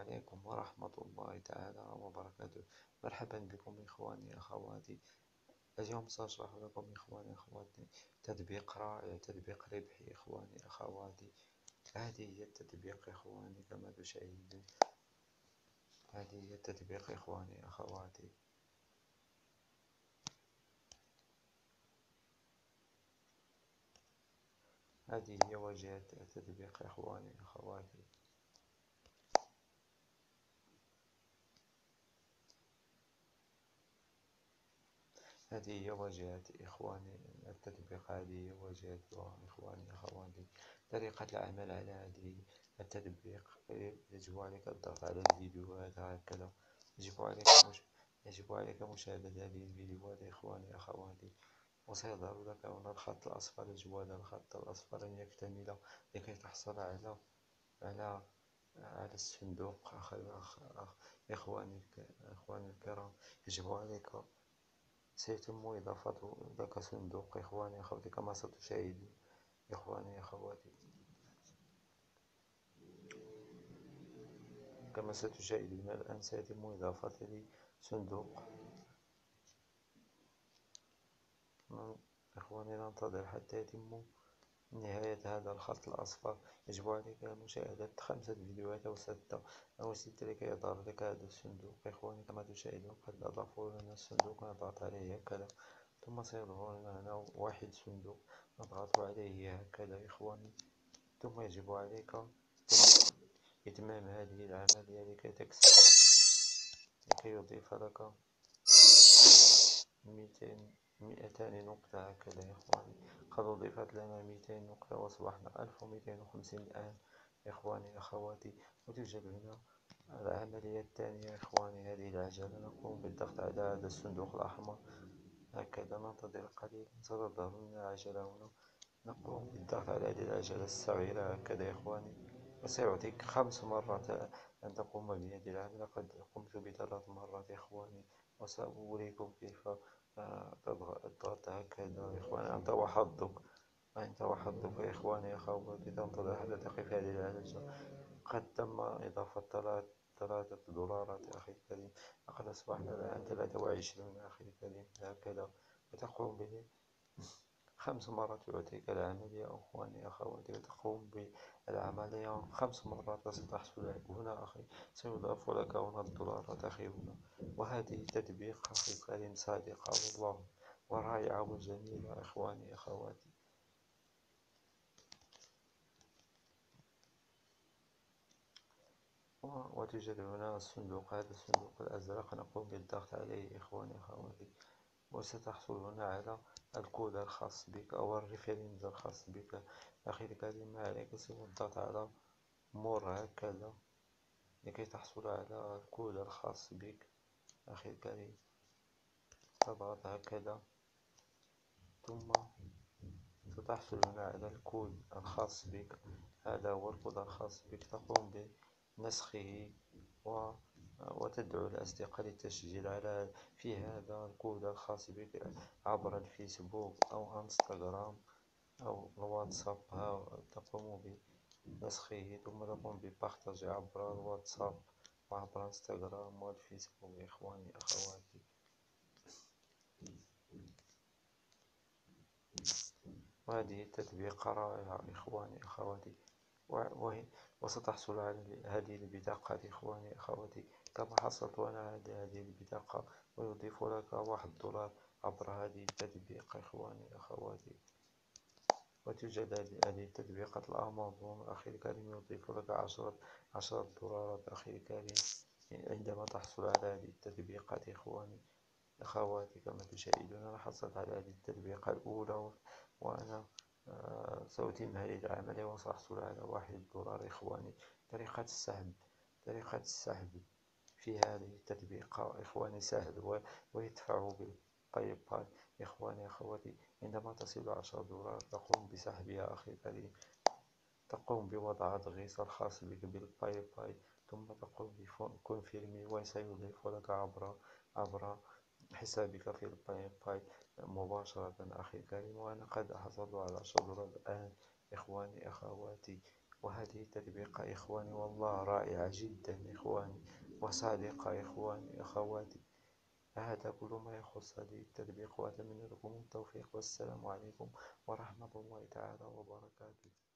عليكم ورحمة الله تعالى وبركاته. مرحبا بكم إخواني أخواتي. اليوم سأشرح لكم إخواني أخواتي تطبيق رائع، تطبيق ربحي إخواني أخواتي. هذه هي التطبيق إخواني كما تشاهدون. هذه هي التطبيق إخواني أخواتي. هذه هي واجهة التطبيق إخواني أخواتي. هذه هي واجهة إخواني التطبيق. هذه هي واجهة إخواني أخواتي. طريقة العمل على هذه التطبيق: يجب عليك الضغط على الفيديوهات هكذا. يجب عليك مشاهدة هذه الفيديوهات إخواني أخواتي، وسيظهر لك هنا الخط الأصفر. يجب على الخط الأصفر أن يكتمل لكي تحصل على الصندوق. إخواني الكرام، يجب عليك، سيتم إضافة لك صندوق إخواني أخواتي كما ستشاهدون. إخواني أخواتي، كما ستشاهدون الآن سيتم إضافة لي صندوق. إخواني، ننتظر حتى يتم نهاية هذا الخط الأصفر. يجب عليك مشاهدة 5 فيديوهات أو 6 لكي يظهر لك هذا الصندوق. إخواني، كما تشاهدون قد أضافوا لنا الصندوق. نضغط عليه هكذا، ثم سيظهر لنا هنا 1 صندوق. نضغط عليه هكذا إخواني، ثم يجب عليك إتمام هذه العملية لكي تكسب، لكي يضيف لك 200 نقطة هكذا إخواني. قد أضيفت لنا 200 نقطة وأصبحنا 1250 الآن إخواني أخواتي. وتوجد هنا العملية الثانية إخواني. هذه العجلة، نقوم بالضغط على هذا الصندوق الأحمر هكذا، ننتظر قليلا ستظهر لنا العجلة هنا. نقوم بالضغط على هذه العجلة الصغيرة هكذا إخواني، وسيعطيك 5 مرات أن تقوم بهذه العملية. قد قمت ب3 مرات إخواني، وسأوريكم كيف تضغط هكذا إخواني. أنت وحظك إخواني أخواتي. تنتظر حتى تقف هذه العجلة. قد تم إضافة 3 دولارات أخي الكريم. لقد أصبحنا الآن 23 أخي الكريم هكذا. وتقوم به 5 مرات يعطيك العملية إخواني أخواتي، وتقوم بالعملية 5 مرات وستحصل هنا أخي. سيضاف لك هنا الدولارات أخي هنا. وهذه تطبيق أخي الكريم صادقة والله، ورائعة وجميلة إخواني أخواتي. وتوجد هنا الصندوق، هذا الصندوق الأزرق، نقوم بالضغط عليه إخواني أخواتي، وستحصل هنا على الكود الخاص بك أو الريفرنس الخاص بك أخي الكريم. ما عليك سوى الضغط على مور هكذا لكي تحصل على الكود الخاص بك أخي الكريم. تضغط هكذا، ثم ستحصل هنا على الكود الخاص بك. هذا هو الكود الخاص بك. تقوم بنسخه وتدعو الأصدقاء للتسجيل في هذا الكود الخاص بك عبر الفيسبوك أو انستغرام أو الواتساب. تقوم بنسخه ثم تقوم ببارتاجه عبر الواتساب وعبر انستغرام والفيسبوك إخواني أخواتي. وهذه التطبيق رائعة إخواني أخواتي. وستحصل على هذه البطاقة إخواني أخواتي كما حصلت أنا على هذه البطاقة، ويضيف لك 1 دولار عبر هذه التطبيق إخواني أخواتي. وتوجد هذه التطبيقات الأمازون أخي الكريم، يضيف لك 10 دولارات أخي الكريم عندما تحصل على هذه التطبيقات إخواني أخواتي. كما تشاهدون أنا حصلت على هذه التطبيقة الأولى، وأنا سأتم هذه العملية وسأحصل على 1 دولار إخواني. طريقة السحب في هذه التطبيقة إخواني سهل، ويدفع بالباي بال إخواني أخواتي. عندما تصل 10 دولار تقوم بسحبها أخي الكريم. تقوم بوضع التغيير الخاص بك بالباي باي، ثم تقوم بكونفيرمي، وسيضيف لك عبر حسابك في الباي باي مباشرة أخي الكريم. وأنا قد حصلت على 10 دولار الآن إخواني أخواتي. وهذه التطبيقة إخواني والله رائعة جدا إخواني وصادقة إخواني أخواتي. هذا كل ما يخص هذه التطبيق، وأتمنى لكم التوفيق، والسلام عليكم ورحمة الله تعالى وبركاته.